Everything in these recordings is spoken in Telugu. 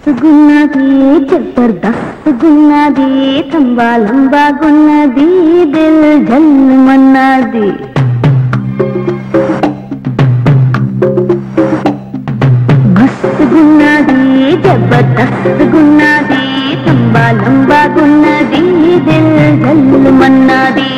మస్తుగున్నది జబర్దస్తుగున్నది తంబాలంబాగున్నది దిల్ జల్లుమన్నది మస్తుగున్నది జబర్దస్తుగున్నది తంబాలంబాగున్నది దిల్ జల్లుమన్నది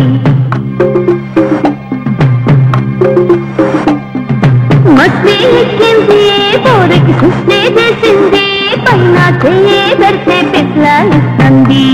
మస్తీ ఎక్కింది పోరికి సుస్నే చేసింది పైన చేయి పెడితే పెట్లాలిస్తుంది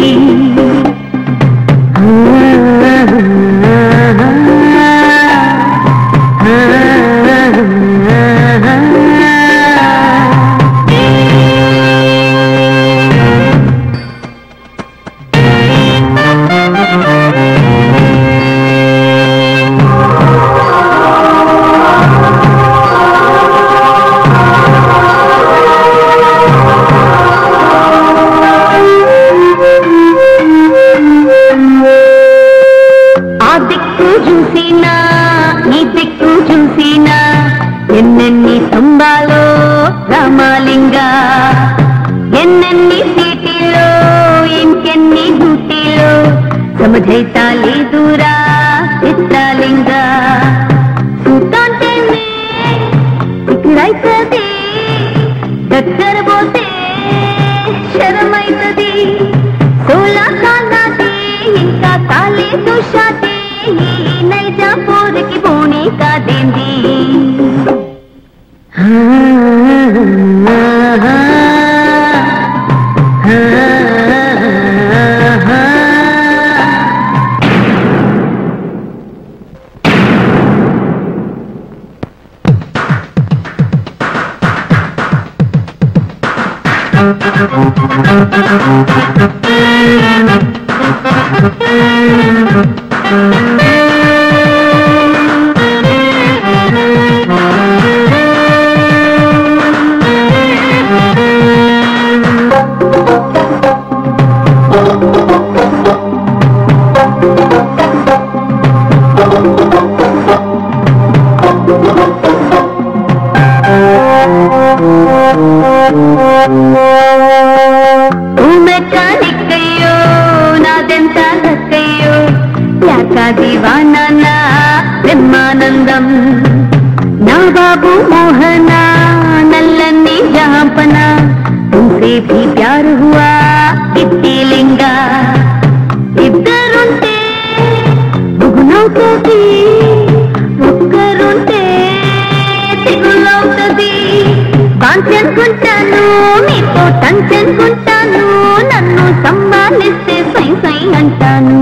ఎన్నెన్ని సంబాలో రామాలింగా ఎన్నెన్ని సీటీలో ఇంకెన్ని డ్యూటీలో సమజైతా లేదురా చిత్రాలింగా చూద్దాంటేనే ఇక్కడైతుంది దగ్గర పోతే శరమైతుంది సోలా కాలాది ఇంకా కాలేదు షాది నైజా పోరికి పోనీ కాదేంది दीवाना ना ब्रह्मानंदम ना बाबू मोहना नल्लनी जहांपना तुमसे भी प्यार हुआ इतनी लिंगा इద్దరుంటే బుగునవుతది ఒక్కరుంటే తిగులవుతది కాంచెనుకుంటాను మీతో టంచెనుకుంటాను నన్ను సంభాలిస్తే సై సై అంటాను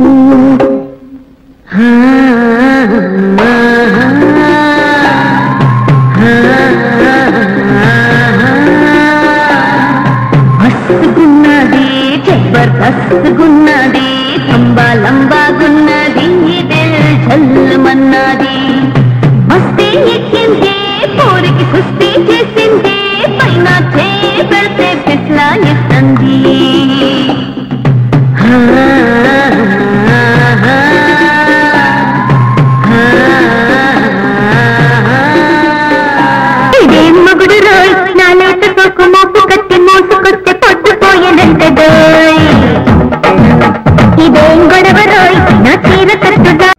మస్తుగున్నది జబర్దస్తుగున్నది తంబాలంబాగున్నది దిల్ జల్లుమన్నది మస్తీ ఎక్కింది పోరికి కుస్తీ చేసింది పైన చేయి పెడితే పెట్లాలిస్తుంది మోపు కట్టి మోసుకొస్తే పొద్దుపోయేనంటదోయ్ ఇదేం గొడవ రోయ్ నా చీర కట్టుగా